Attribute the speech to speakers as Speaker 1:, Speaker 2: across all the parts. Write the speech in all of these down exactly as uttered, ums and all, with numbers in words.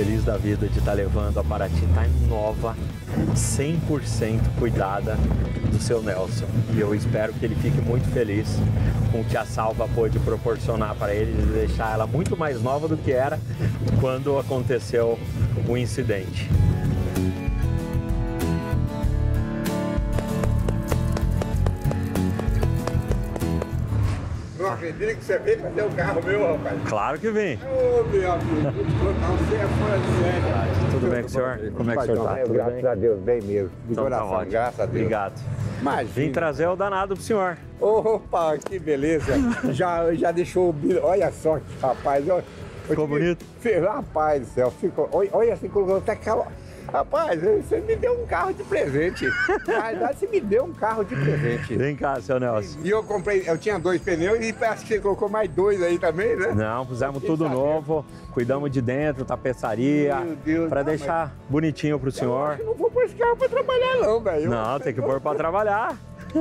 Speaker 1: feliz da vida de estar levando a Paraty tá nova, cem por cento cuidada do seu Nelson. E eu espero que ele fique muito feliz com o que a Salva pôde proporcionar para ele, de deixar ela muito mais nova do que era quando aconteceu o incidente.
Speaker 2: Não acredito que você veio fazer o carro meu, rapaz.
Speaker 1: Claro que vem.
Speaker 2: Ô, meu amigo, você é fora de série.
Speaker 1: Tudo bem com o senhor? Como é que o senhor tá? Tudo
Speaker 2: Graças
Speaker 1: bem?
Speaker 2: a Deus, bem mesmo. De
Speaker 1: Então tá
Speaker 2: coração,
Speaker 1: ótimo.
Speaker 2: graças a Deus.
Speaker 1: Obrigado.
Speaker 2: Imagina.
Speaker 1: Vim trazer o danado pro senhor.
Speaker 2: Opa, que beleza. já, já deixou o bilhete. Olha só, rapaz. Eu,
Speaker 1: Ficou
Speaker 2: eu tive,
Speaker 1: bonito?
Speaker 2: Fez, rapaz do céu, ficou. Olha, olha assim, colocou até aquela. Rapaz, você me deu um carro de presente. Na verdade, você me deu um carro de presente.
Speaker 1: Vem cá, seu Nelson.
Speaker 2: E eu comprei, eu tinha dois pneus e parece que você colocou mais dois aí também, né?
Speaker 1: Não, pusemos tudo novo, cuidamos de dentro, tapeçaria,
Speaker 2: Meu Deus,
Speaker 1: para
Speaker 2: não,
Speaker 1: deixar bonitinho pro
Speaker 2: Eu
Speaker 1: senhor.
Speaker 2: acho que não vou pôr esse carro pra trabalhar não, velho.
Speaker 1: Não, tem que pôr para trabalhar.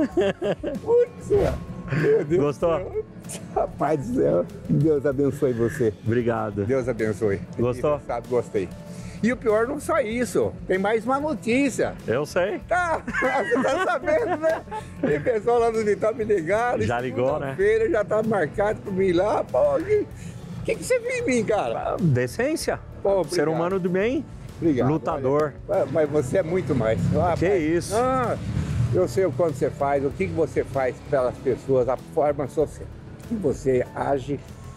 Speaker 2: Putz, meu Deus.
Speaker 1: Gostou?
Speaker 2: Do céu. Rapaz do céu, Deus abençoe você.
Speaker 1: Obrigado.
Speaker 2: Deus abençoe.
Speaker 1: Gostou?
Speaker 2: Você sabe, gostei. E o pior não só isso, tem mais uma notícia.
Speaker 1: Eu sei.
Speaker 2: Tá, você tá sabendo, né? Tem pessoal lá no Vital me ligaram.
Speaker 1: Já ligou, né?
Speaker 2: Feira já tá marcado pra mim lá. Pô, o que, que, que você viu em mim, cara?
Speaker 1: Decência.
Speaker 2: Pô, obrigado.
Speaker 1: Ser humano do bem.
Speaker 2: Obrigado.
Speaker 1: Lutador.
Speaker 2: Olha, mas você é muito mais. Ah,
Speaker 1: Que
Speaker 2: pai,
Speaker 1: isso?
Speaker 2: Ah, eu sei o quanto você faz, o que que você faz pelas pessoas, a forma social que você age.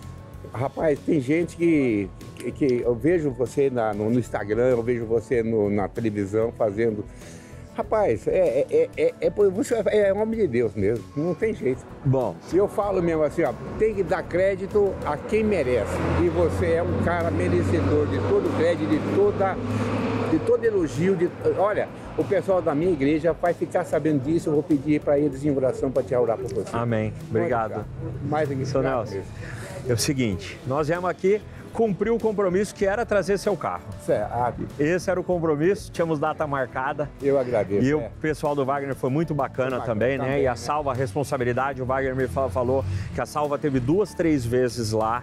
Speaker 2: Rapaz, tem gente que, que, que eu vejo você na, no, no Instagram, eu vejo você no, na televisão fazendo. Rapaz, é, é, é, é, você é homem de Deus mesmo, não tem jeito.
Speaker 1: Bom,
Speaker 2: Eu falo mesmo assim, ó, tem que dar crédito a quem merece. E você é um cara merecedor de todo crédito, de toda, de todo elogio. De, olha, o pessoal da minha igreja vai ficar sabendo disso, eu vou pedir para eles em oração para te orar por você.
Speaker 1: amém. Obrigado.
Speaker 2: Mais aqui,
Speaker 1: Seu Nelson, é o seguinte, nós viemos aqui cumprir o compromisso que era trazer seu carro.
Speaker 2: Certo.
Speaker 1: Esse era o compromisso, tínhamos data marcada.
Speaker 2: Eu agradeço.
Speaker 1: E
Speaker 2: é.
Speaker 1: o pessoal do Wagner foi muito bacana,
Speaker 2: Foi bacana
Speaker 1: também, né?
Speaker 2: também,
Speaker 1: E a
Speaker 2: né?
Speaker 1: Salva, a responsabilidade, o Wagner me fa- falou que a Salva teve duas, três vezes lá,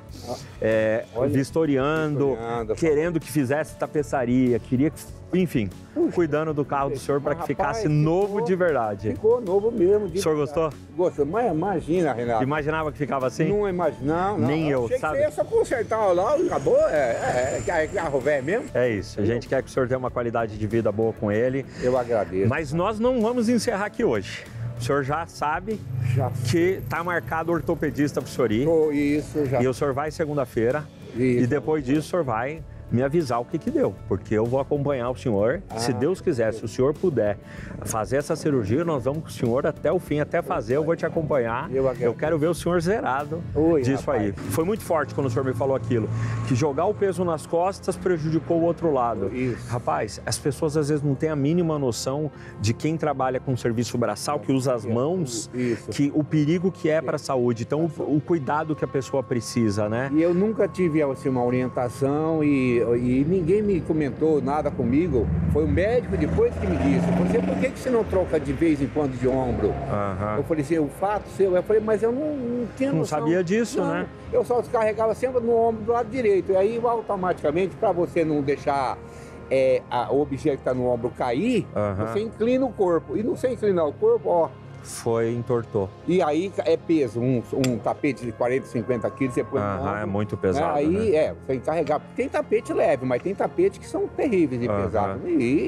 Speaker 1: é,
Speaker 2: Olha,
Speaker 1: vistoriando,
Speaker 2: vistoriando,
Speaker 1: querendo que fizesse tapeçaria, queria que, enfim, cuidando do carro do senhor para que
Speaker 2: Mas,
Speaker 1: ficasse
Speaker 2: rapaz,
Speaker 1: novo
Speaker 2: ficou-
Speaker 1: de verdade.
Speaker 2: Ficou novo mesmo. de
Speaker 1: O senhor
Speaker 2: verdade.
Speaker 1: gostou?
Speaker 2: Gostou. Mas imagina, Renato.
Speaker 1: Imaginava que ficava assim?
Speaker 2: Não imagina, não, não.
Speaker 1: Nem eu,
Speaker 2: Achei
Speaker 1: sabe?
Speaker 2: Que você ia só consertar lá, acabou. É, é, é carro velho mesmo.
Speaker 1: É isso, a gente quer que o senhor tenha uma qualidade de vida boa com ele,
Speaker 2: Eu agradeço.
Speaker 1: mas nós não vamos encerrar aqui hoje. O senhor já sabe
Speaker 2: Já
Speaker 1: que está marcado ortopedista para o senhor ir.
Speaker 2: ficou isso, já.
Speaker 1: E o senhor vai segunda-feira
Speaker 2: Isso.
Speaker 1: e depois disso o senhor vai me avisar o que que deu, porque eu vou acompanhar o senhor.
Speaker 2: Ah,
Speaker 1: se Deus quiser, se o senhor puder fazer essa cirurgia, nós vamos com o senhor até o fim, até fazer, eu vou te acompanhar.
Speaker 2: Eu agradeço.
Speaker 1: quero ver o senhor zerado
Speaker 2: Oi,
Speaker 1: disso
Speaker 2: rapaz.
Speaker 1: aí. Foi muito forte quando o senhor me falou aquilo, que jogar o peso nas costas prejudicou o outro lado.
Speaker 2: Isso.
Speaker 1: Rapaz, as pessoas às vezes não têm a mínima noção de quem trabalha com serviço braçal, que usa as mãos,
Speaker 2: Isso.
Speaker 1: que o perigo que é para a saúde. Então, o, o cuidado que a pessoa precisa, né?
Speaker 2: E eu nunca tive assim, uma orientação e, e ninguém me comentou nada comigo. Foi o médico depois que me disse. Eu falei assim, por que, que você não troca de vez em quando de ombro?
Speaker 1: Aham.
Speaker 2: Eu falei assim, o fato seu, eu falei, mas eu não, não tinha
Speaker 1: Não
Speaker 2: noção.
Speaker 1: sabia disso,
Speaker 2: Não,
Speaker 1: né?
Speaker 2: Eu só descarregava sempre no ombro do lado direito. E aí, automaticamente, para você não deixar é, a, o objeto que está no ombro cair,
Speaker 1: Aham.
Speaker 2: você inclina o corpo. E não você inclinar o corpo, ó.
Speaker 1: Foi, entortou.
Speaker 2: E aí é peso, um, um tapete de quarenta, cinquenta quilos, você põe no
Speaker 1: Aham,
Speaker 2: ombro.
Speaker 1: é muito
Speaker 2: Né?
Speaker 1: pesado,
Speaker 2: Aí
Speaker 1: né?
Speaker 2: é, você encarregar. Tem tapete leve, mas tem tapete que são terríveis e
Speaker 1: Aham.
Speaker 2: pesados. E,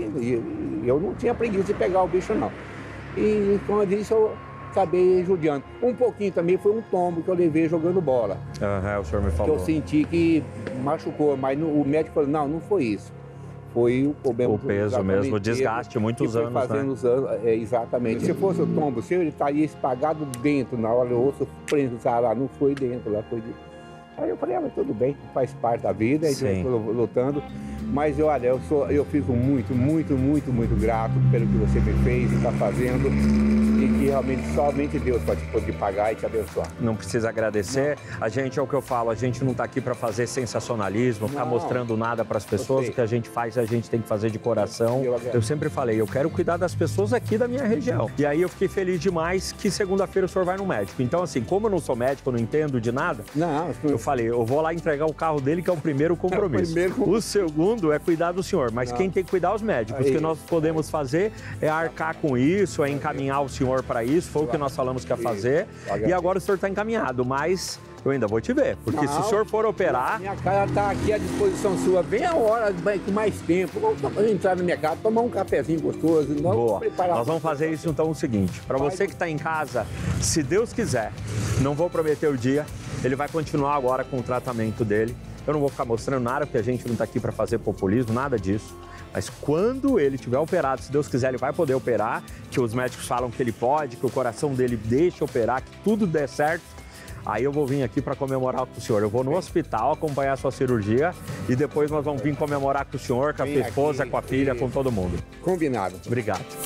Speaker 2: e- e eu não tinha preguiça de pegar o bicho, não. E quando isso eu acabei judiando. Um pouquinho também foi um tombo que eu levei jogando bola.
Speaker 1: Aham, o senhor me
Speaker 2: Que
Speaker 1: falou.
Speaker 2: eu senti que machucou, mas no- o médico falou, não, não foi isso. Foi o problema.
Speaker 1: O
Speaker 2: do-
Speaker 1: peso
Speaker 2: exatamente
Speaker 1: mesmo, o desgaste,
Speaker 2: que
Speaker 1: muitos
Speaker 2: foi
Speaker 1: anos,
Speaker 2: fazendo
Speaker 1: né?
Speaker 2: os anos, é, exatamente. Se fosse o tombo seu, ele estaria espagado dentro, na hora o osso preso, lá, não foi dentro, lá foi dentro. Aí eu falei, ah, mas tudo bem, faz parte da vida, a gente
Speaker 1: Sim.
Speaker 2: vai lutando. Mas eu, olha, eu, sou, eu fico muito, muito, muito, muito grato pelo que você me fez e está fazendo. E que realmente somente Deus pode poder pagar e te abençoar.
Speaker 1: Não precisa agradecer. Não. A gente, é o que eu falo, a gente não está aqui para fazer sensacionalismo, ficar mostrando nada para as pessoas. O que a gente faz, a gente tem que fazer de coração. Eu, eu sempre falei, eu quero cuidar das pessoas aqui da minha região. E aí eu fiquei feliz demais que segunda-feira o senhor vai no médico. Então, assim, como eu não sou médico, eu não entendo de nada, não, eu falei, eu vou lá entregar o carro dele, que é o primeiro compromisso. É o, primeiro... o segundo é cuidar do senhor, mas não. Quem tem que cuidar é os médicos. Aí. O que nós podemos fazer é arcar com isso, é encaminhar o senhor para isso, foi o que nós falamos que ia fazer. E agora o senhor está encaminhado, mas eu ainda vou te ver, porque não, se o senhor for operar...
Speaker 2: Minha casa está aqui à disposição sua, bem a hora, com mais tempo. Vamos entrar na minha casa, tomar um cafezinho gostoso.
Speaker 1: Boa. Nós vamos fazer isso então o seguinte, para você que está em casa, se Deus quiser, não vou prometer o dia, ele vai continuar agora com o tratamento dele. Eu não vou ficar mostrando nada, porque a gente não está aqui para fazer populismo, nada disso. Mas quando ele tiver operado, se Deus quiser, ele vai poder operar, que os médicos falam que ele pode, que o coração dele deixa operar, que tudo der certo. Aí eu vou vir aqui para comemorar com o senhor. Eu vou no hospital acompanhar a sua cirurgia e depois nós vamos vir comemorar com o senhor, com a sua esposa, com a filha, com todo mundo.
Speaker 2: Combinado.
Speaker 1: Obrigado.